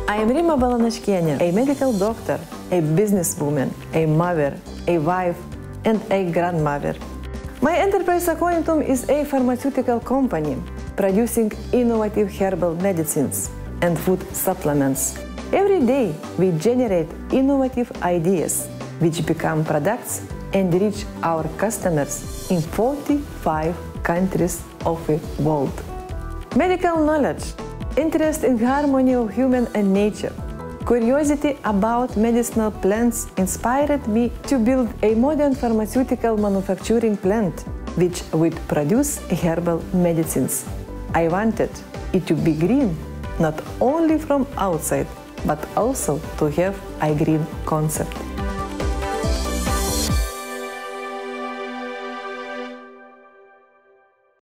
I am Rima Balanashkiene, a medical doctor, a businesswoman, a mother, a wife, and a grandmother. My enterprise Aquanitum is a pharmaceutical company producing innovative herbal medicines and food supplements. Every day we generate innovative ideas which become products and reach our customers in 45 countries of the world. Medical knowledge, interest in harmony of human and nature, curiosity about medicinal plants inspired me to build a modern pharmaceutical manufacturing plant which would produce herbal medicines. I wanted it to be green, not only from outside, but also to have a green concept.